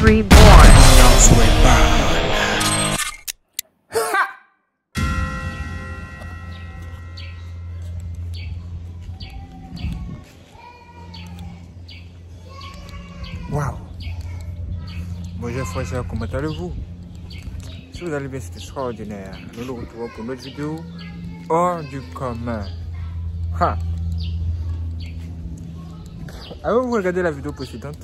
Reborn. Waouh! Bonjour frères et sœurs, comment allez-vous? Si vous allez bien, c'est extraordinaire. Nous nous retrouvons pour une autre vidéo hors du commun. Ha! Avez-vous regardé la vidéo précédente?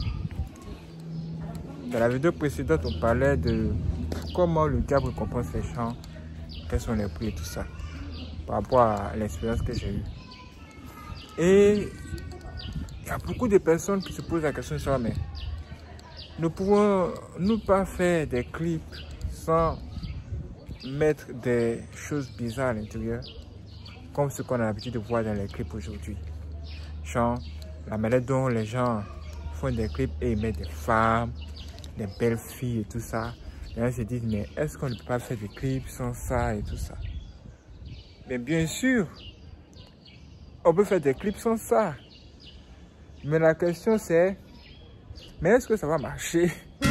Dans la vidéo précédente, on parlait de comment le diable récompense les gens, quels sont les prix et tout ça, par rapport à l'expérience que j'ai eue. Et il y a beaucoup de personnes qui se posent la question sur mais ne pouvons-nous pas faire des clips sans mettre des choses bizarres à l'intérieur, comme ce qu'on a l'habitude de voir dans les clips aujourd'hui. Genre, la manière dont les gens font des clips et ils mettent des femmes, des belles filles et tout ça. Les gens se disent, mais est-ce qu'on ne peut pas faire des clips sans ça et tout ça? Mais bien sûr, on peut faire des clips sans ça. Mais la question c'est, mais est-ce que ça va marcher?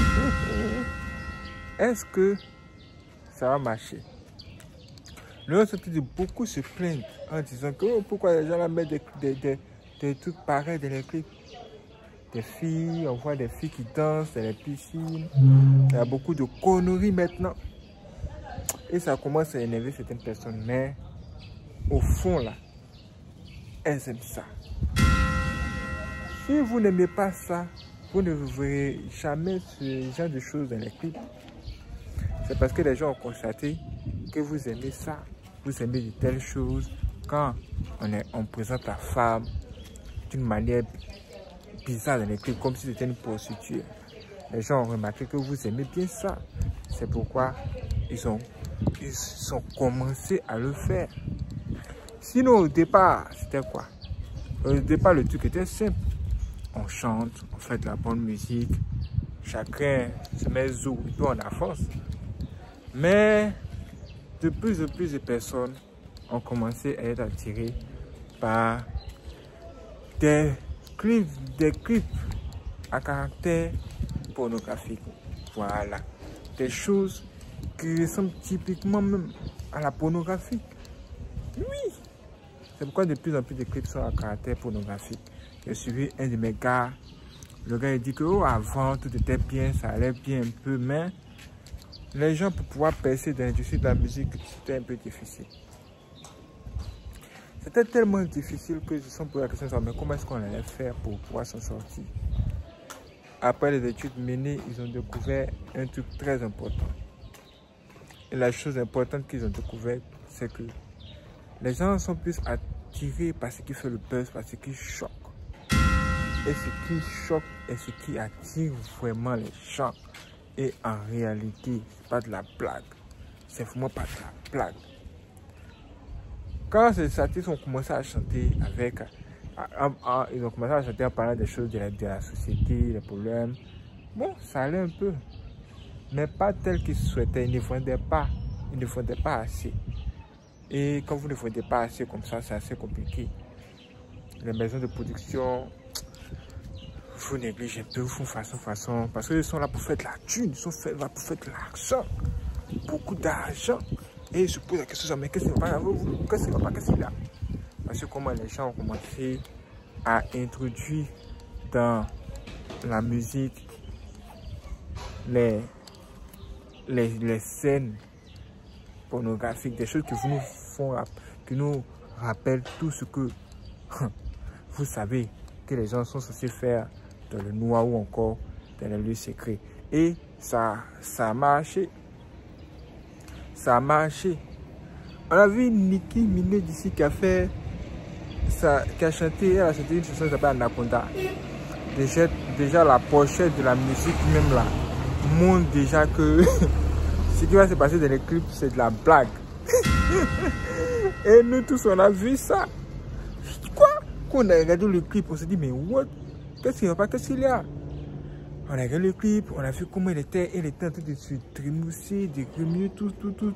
Est-ce que ça va marcher? Le reste de beaucoup se plaignent en disant que oh, pourquoi les gens là mettent des trucs pareils dans les clips. Des filles, on voit des filles qui dansent dans les piscines. Il y a beaucoup de conneries maintenant. Et ça commence à énerver certaines personnes. Mais au fond là, elles aiment ça. Si vous n'aimez pas ça, vous ne verrez jamais ce genre de choses dans les clips. C'est parce que les gens ont constaté que vous aimez ça. Vous aimez de telles choses. Quand on présente la femme d'une manière bizarre dans les clips, comme si c'était une prostituée, les gens ont remarqué que vous aimez bien ça. C'est pourquoi ils ont commencé à le faire. Sinon, au départ, c'était quoi? Au départ, le truc était simple. On chante, on fait de la bonne musique, chacun se met zou un peu en avance. Mais de plus en plus de personnes ont commencé à être attirées par des clips à caractère pornographique. Voilà. Des choses qui ressemblent typiquement même à la pornographie. Oui. C'est pourquoi de plus en plus de clips sont à caractère pornographique. J'ai suivi un de mes gars. Le gars il dit que oh, avant tout était bien, ça allait bien un peu, mais les gens pour pouvoir percer dans l'industrie de la musique, c'était un peu difficile. C'était tellement difficile que je sens pour la question, mais comment est-ce qu'on allait faire pour pouvoir s'en sortir? Après les études menées, ils ont découvert un truc très important. Et la chose importante qu'ils ont découvert, c'est que les gens sont plus attirés par ce qui fait le buzz, par ce qui choque. Et ce qui choque est ce qui attire vraiment les gens. Et en réalité, c'est pas de la blague. C'est vraiment pas de la blague. Quand ces artistes ont commencé à chanter avec... ils ont commencé à chanter en parlant des choses de la société, des problèmes. Bon, ça allait un peu. Mais pas tel qu'ils souhaitaient. Ils ne vendaient pas. Ils ne vendaient pas assez. Et quand vous ne vendez pas assez comme ça, c'est assez compliqué. Les maisons de production... vous négligez un peu, vous font façon, parce qu'ils sont là pour faire de la thune, ils sont là pour faire de l'argent, beaucoup d'argent. Et ils se posent la question, mais qu'est-ce qui ne va pas avec vous? Qu'est-ce qui ne va pas, qu'est-ce qu'il y a? Parce que comment les gens ont commencé à introduire dans la musique les scènes pornographiques, des choses qui nous rappellent tout ce que vous savez que les gens sont censés faire dans le noir ou encore dans les lieux secrets. Et ça a marché. Ça a marché. On a vu Nicki Minaj d'ici qui a fait ça, qui a chanté une chanson qui s'appelle Anaconda. Déjà la pochette de la musique même là montre déjà que ce qui va se passer dans les clips c'est de la blague. Et nous tous on a vu ça. Quoi? Quand on a regardé le clip, on s'est dit mais what? Qu'est-ce qu'il n'y a pas? Qu'est-ce qu'il y a? On a regardé le clip, on a vu comment elle était en train de se trémousser, de remuer tout.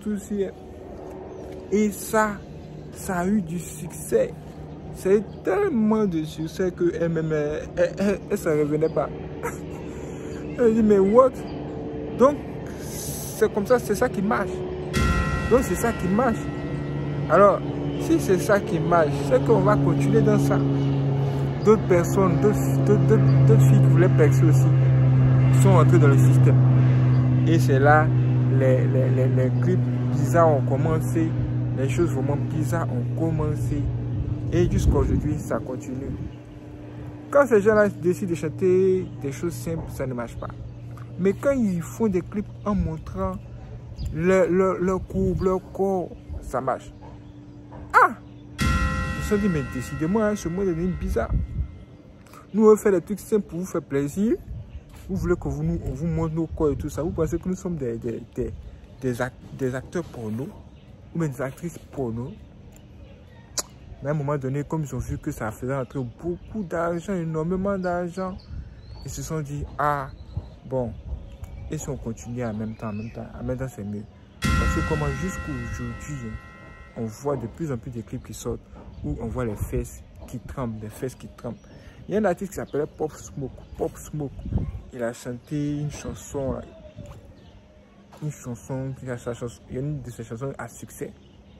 Et ça a eu du succès. C'est tellement de succès qu'elle-même, elle ne s'en revenait pas. Elle dit, mais what? Donc, c'est comme ça, c'est ça qui marche. Donc, c'est ça qui marche. Alors, si c'est ça qui marche, c'est qu'on va continuer dans ça. D'autres personnes, d'autres filles qui voulaient percer aussi, sont entrées dans le système. Et c'est là, les clips bizarres ont commencé, les choses vraiment bizarres ont commencé. Et jusqu'à aujourd'hui, ça continue. Quand ces gens-là décident de chanter des choses simples, ça ne marche pas. Mais quand ils font des clips en montrant leur courbe, leur corps, ça marche. Ah! Ils se sont dit, mais décidément, hein, ce monde est devenu bizarre. Nous, on fait des trucs simples pour vous faire plaisir. Vous voulez qu'on vous montre nos corps et tout ça. Vous pensez que nous sommes des acteurs porno ou même des actrices porno. Mais à un moment donné, comme ils ont vu que ça faisait entrer beaucoup d'argent, énormément d'argent, ils se sont dit, ah, bon, et si on continue en même temps c'est mieux. Parce que comment jusqu'aujourd'hui, on voit de plus en plus de clips qui sortent où on voit les fesses qui tremblent, Il y a un artiste qui s'appelait Pop Smoke. Il a chanté une chanson, il y a une de ses chansons à succès.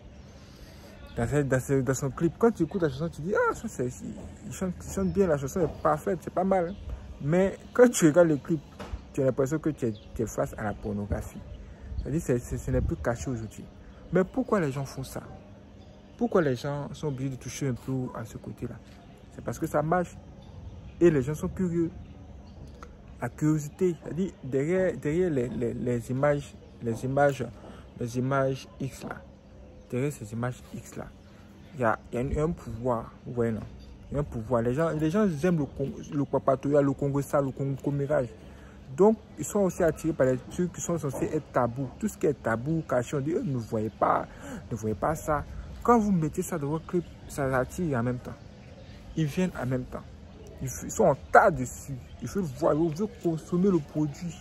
Dans son clip, quand tu écoutes la chanson, tu dis, ah, ça c'est, il chante bien, la chanson est parfaite, c'est pas mal. Mais quand tu regardes le clip, tu as l'impression que tu es face à la pornographie. C'est-à-dire que ce n'est plus caché aujourd'hui. Mais pourquoi les gens font ça? Pourquoi les gens sont obligés de toucher un peu à ce côté-là? C'est parce que ça marche. Et les gens sont curieux. La curiosité, c'est-à-dire derrière les images X là, derrière ces images X là, il y a un pouvoir. Vous voyez, non? Il y a un pouvoir. Les gens aiment le papatoya, le Congo ça, le Congo commérage. Donc, ils sont aussi attirés par les trucs qui sont censés être tabous. Tout ce qui est tabou, caché, on dit, ne voyez pas ça. Quand vous mettez ça dans votre clip, ça attire en même temps. Ils viennent en même temps. Ils sont en tas dessus. Ils veulent voir, ils veulent consommer le produit.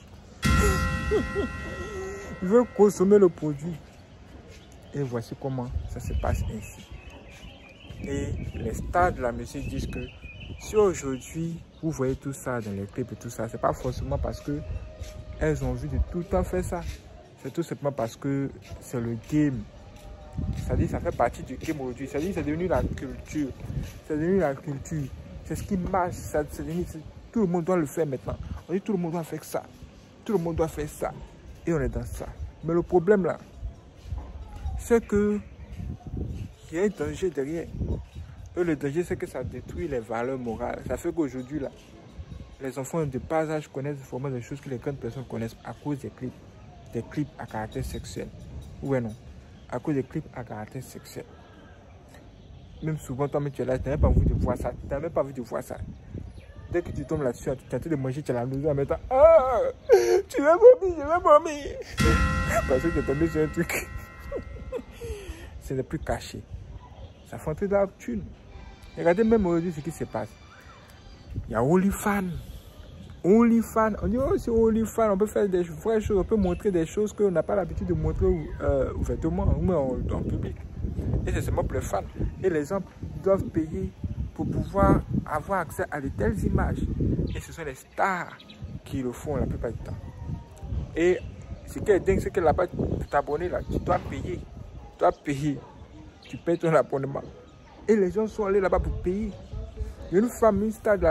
Ils veulent consommer le produit. Et voici comment ça se passe ainsi. Et les stars de la musique disent que si aujourd'hui vous voyez tout ça dans les clips et tout ça, c'est pas forcément parce que elles ont envie de tout le temps faire ça. C'est tout simplement parce que c'est le game. C'est-à-dire ça fait partie du game aujourd'hui. C'est-à-dire c'est devenu la culture. C'est devenu la culture. C'est ce qui marche. Tout le monde doit le faire maintenant. On dit tout le monde doit faire ça. Tout le monde doit faire ça. Et on est dans ça. Mais le problème là, c'est que il y a un danger derrière. Et le danger, c'est que ça détruit les valeurs morales. Ça fait qu'aujourd'hui, là, les enfants de bas âge connaissent vraiment des choses que les grandes personnes connaissent à cause des clips à caractère sexuel. Ouais, non. À cause des clips à caractère sexuel. Même souvent, toi, tu es là, tu n'as même pas envie de voir ça. Tu n'as même pas envie de voir ça. Dès que tu tombes là-dessus, tu es en train de manger, tu as la nausée en même temps. Ah, tu vas vomir, je vais vomir. Parce que tu es tombé sur un truc. Ce n'est plus caché. Ça fait entrer dans la thune. Regardez même aujourd'hui ce qui se passe. Il y a OnlyFans. OnlyFans. On dit, oh, c'est OnlyFans. On peut faire des vraies choses. On peut montrer des choses qu'on n'a pas l'habitude de montrer ouvertement ou en public. Et c'est seulement pour les fans. Et les gens doivent payer pour pouvoir avoir accès à de telles images. Et ce sont les stars qui le font la plupart du temps. Et ce qui est dingue, c'est que là-bas, pour t'abonner, là, tu dois payer. Tu dois payer. Tu payes ton abonnement. Et les gens sont allés là-bas pour payer. Il y a une femme, une star de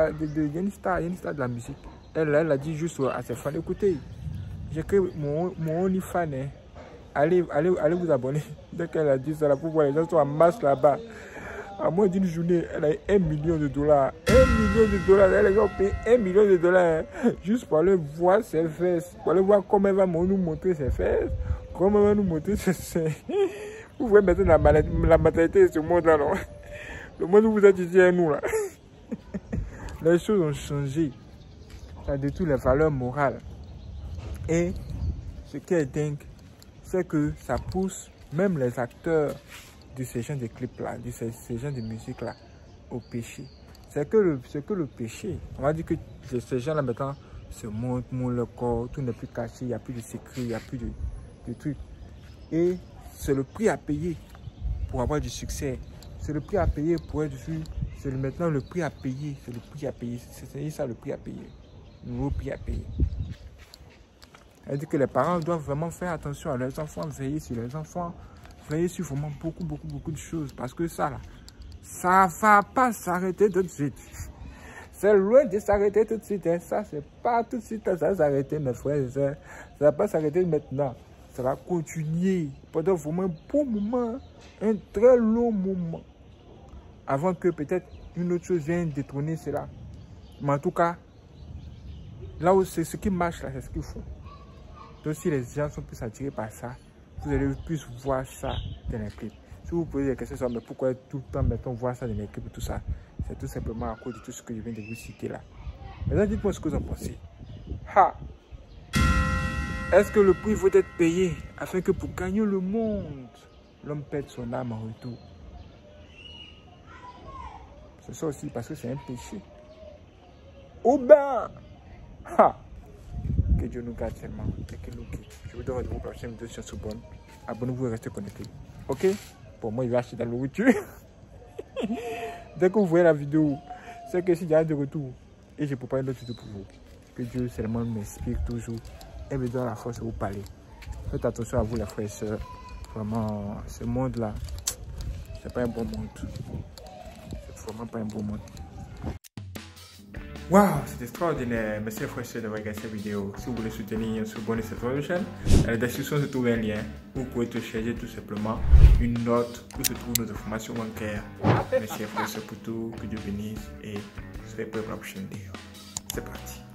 la musique. Elle a dit juste à ses fans, écoutez, j'ai créé mon OnlyFans. Hein. Allez vous abonner. Dès qu'elle a dit ça, là, pour voir les gens sont en masse là-bas. À moins d'une journée, elle a eu $1 million. $1 million. Les gens ont payé $1 million hein, juste pour aller voir ses fesses. Pour aller voir comment elle va nous montrer ses fesses. Comment elle va nous montrer ses seins. Vous voyez maintenant la maternité de ce monde-là, non? Le monde où vous êtes ici à nous, là. Les choses ont changé. Ça détruit les valeurs morales. Et ce qui est dingue, c'est que ça pousse même les acteurs de ces genres de clips-là, de ces genres de musique-là, au péché. C'est que le péché, on va dire que ces gens-là maintenant se montrent le corps, tout n'est plus caché, il n'y a plus de secret, il n'y a plus de trucs. Et c'est le prix à payer pour avoir du succès. C'est le prix à payer pour être vu. C'est maintenant le prix à payer. C'est le prix à payer. C'est ça le prix à payer. Le nouveau prix à payer. Elle dit que les parents doivent vraiment faire attention à leurs enfants, veiller sur leurs enfants, veiller sur vraiment beaucoup de choses. Parce que ça, là, ça ne va pas s'arrêter tout de suite. C'est loin de s'arrêter tout de suite. Hein. Ça, c'est pas tout de suite que ça va s'arrêter, mes frères et sœurs. Ça ne va pas s'arrêter maintenant. Ça va continuer pendant vraiment un bon moment, un très long moment, avant que peut-être une autre chose vienne détrôner cela. Mais en tout cas, là où c'est ce qui marche, là, c'est ce qu'ils font. Donc si les gens sont plus attirés par ça, vous allez plus voir ça dans les clips. Si vous posez des questions, mais pourquoi tout le temps, mettons, voir ça dans les clips et tout ça, c'est tout simplement à cause de tout ce que je viens de vous citer là. Maintenant, dites-moi ce que vous en pensez. Ha! Est-ce que le prix vaut être payé afin que pour gagner le monde, l'homme perde son âme en retour? C'est ça aussi parce que c'est un péché. Ou bien, ha! Que Dieu nous garde seulement et qu'il nous quitte. Je vous donne rendez-vous pour la prochaine vidéo sur Soubonne. Abonnez-vous et restez connectés. Ok? Pour moi, il va acheter dans le nourriture. Dès que vous voyez la vidéo, c'est que si j'ai de retour et je prépare une autre vidéo pour vous. Que Dieu seulement m'inspire toujours et me donne la force de vous parler. Faites attention à vous, les frères et sœurs. Vraiment, ce monde-là, c'est pas un bon monde. C'est vraiment pas un bon monde. Waouh, c'est extraordinaire. Merci les frères et sœurs d'avoir regardé cette vidéo. Si vous voulez soutenir Soubonne et cette chaîne, dans la description se trouve un lien où vous pouvez télécharger tout simplement une note où se trouve notre formation bancaire. Merci les frères et sœurs pour tout. Que Dieu bénisse et soyez prêts pour la prochaine vidéo. C'est parti.